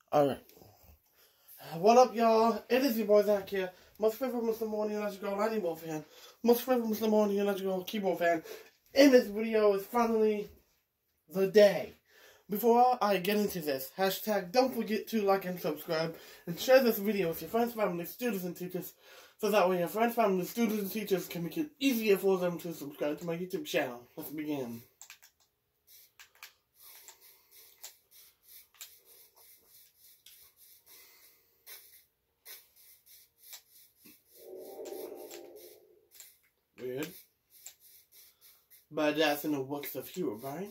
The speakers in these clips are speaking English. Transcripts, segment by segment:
Alright. What up, y'all? It is your boy Zach here. Much favorite Mr. Morning Let's Go Lightning Bolt fan. Much favorite Mr. Morning Let's Go keyboard fan. In this video is finally the day. Before I get into this, hashtag don't forget to like and subscribe and share this video with your friends, family, students, and teachers so that way your friends, family, students, and teachers can make it easier for them to subscribe to my YouTube channel. Let's begin. Weird. But that's in the works of Hero, right?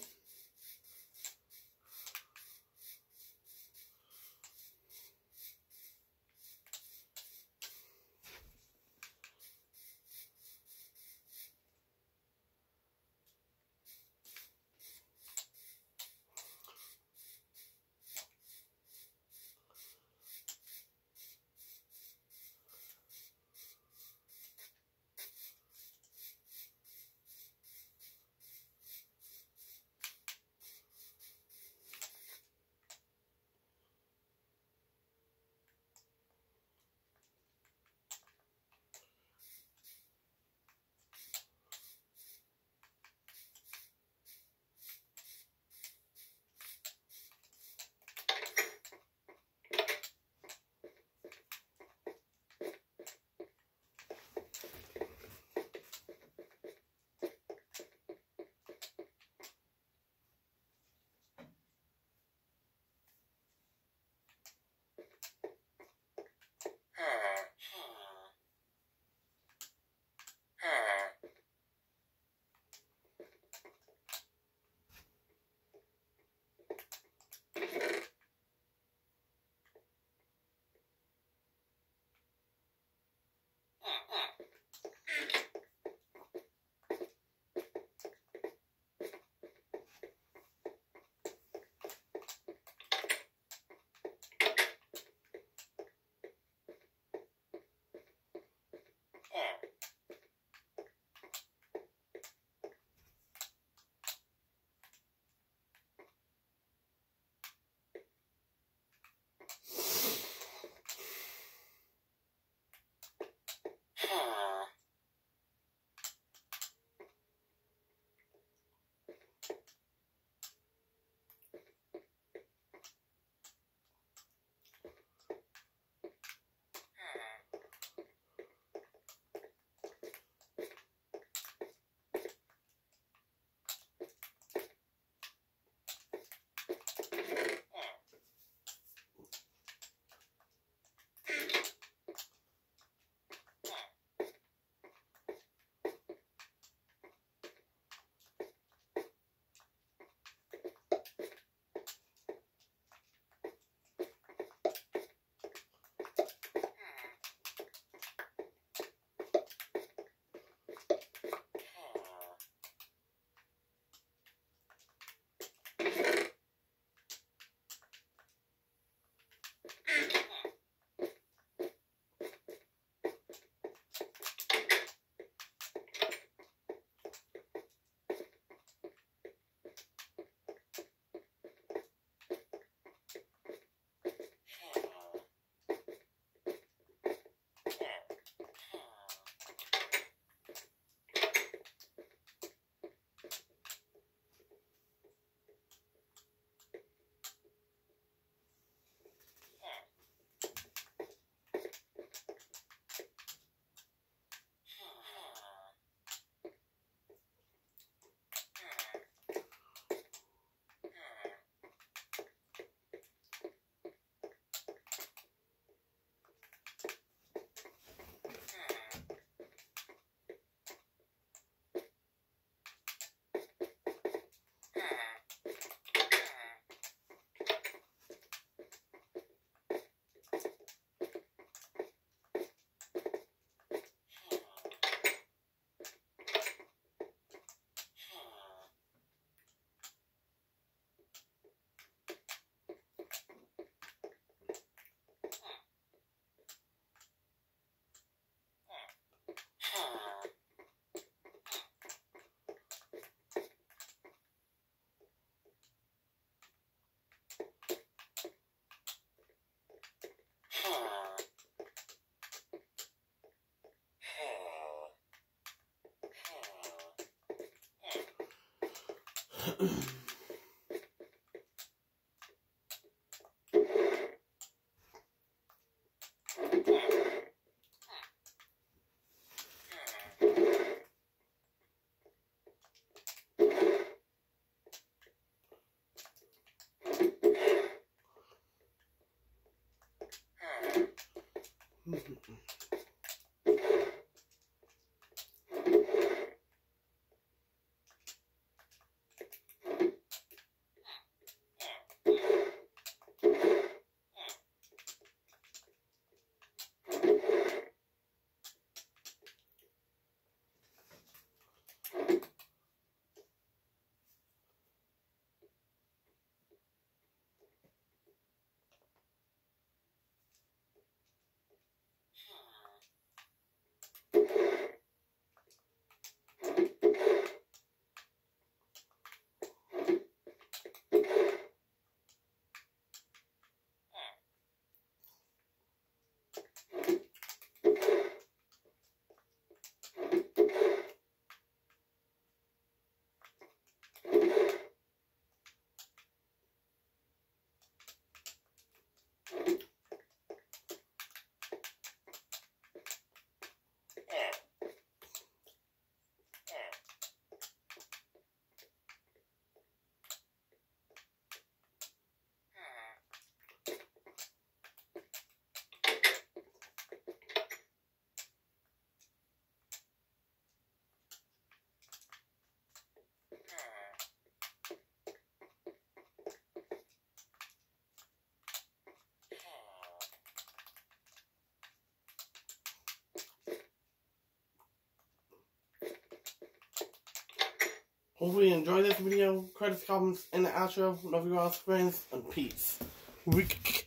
Hopefully you enjoyed this video. Credits, comments, and the outro. Love you all, friends, and peace.